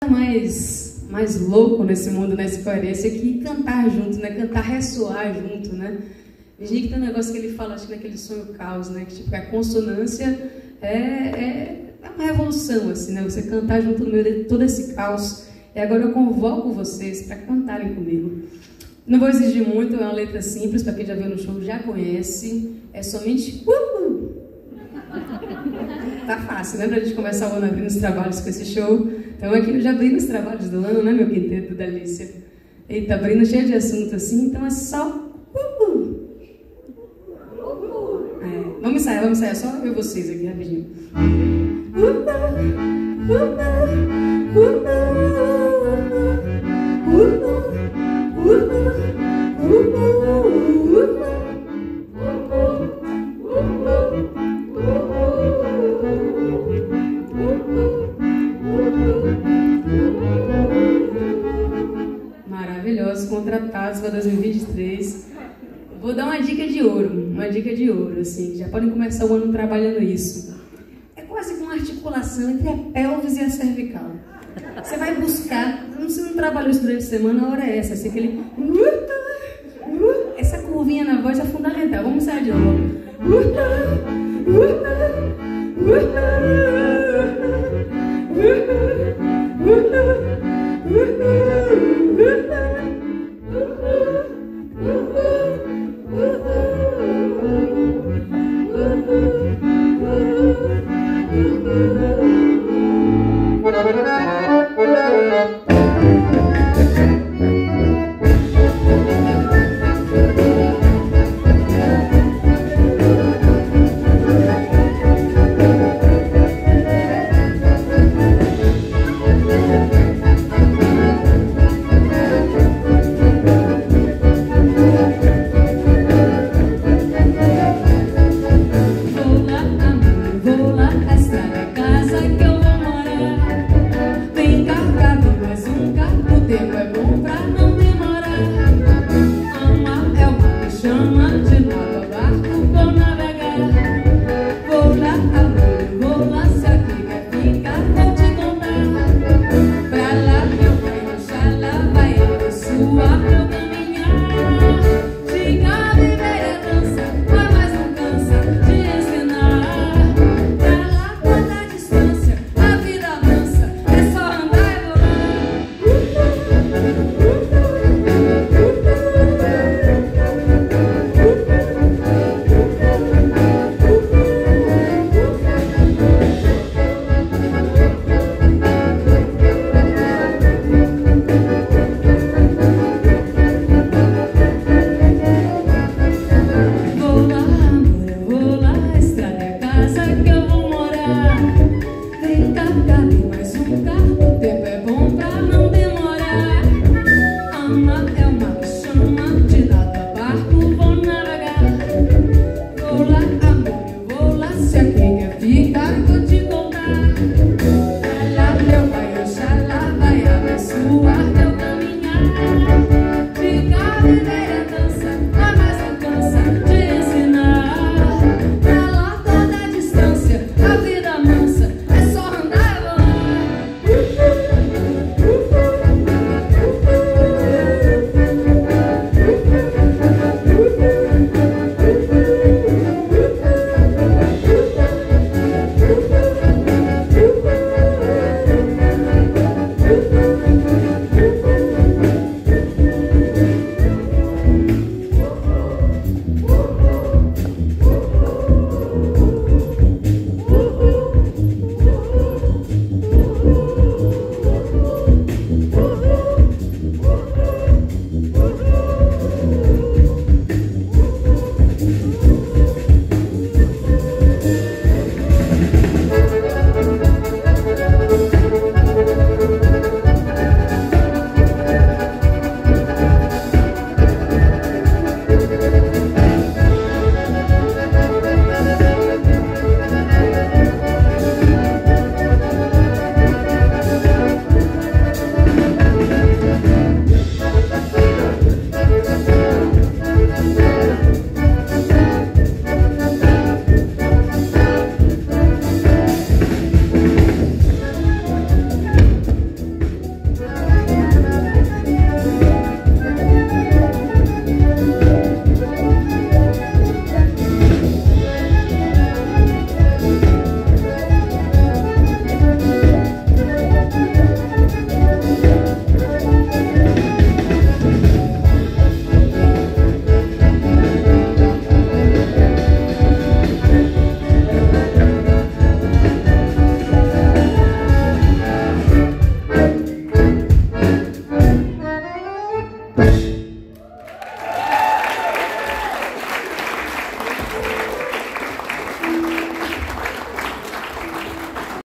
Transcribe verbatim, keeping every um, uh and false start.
mais, mais louco nesse mundo, nessa coerência, que cantar junto, né? Cantar, ressoar junto, né? Virginia, que tem um negócio que ele fala, acho que naquele sonho caos, né? Que tipo, a consonância é, é, é uma revolução, assim, né? Você cantar junto no meio de todo esse caos. E agora eu convoco vocês para cantarem comigo. Não vou exigir muito, é uma letra simples, para quem já viu no show já conhece. É somente... Uh! Tá fácil, né? Pra gente começar o ano abrindo os trabalhos com esse show. Então aqui já abrindo os trabalhos do ano, né, meu quinteto da Alicia? Eita, abrindo cheio de assunto assim, então é só... Uh! É, vamos ensaiar, vamos ensaiar só eu e vocês aqui, rapidinho. Maravilhosos, contratados para dois mil e vinte e três. Vou dar uma dica de ouro, uma dica de ouro, assim, já podem começar o ano trabalhando isso. É quase como uma articulação entre a pelvis e a cervical. Você vai buscar, você não trabalhou isso durante a semana, a hora é essa, assim, aquele... Essa curvinha na voz é fundamental, vamos sair de novo.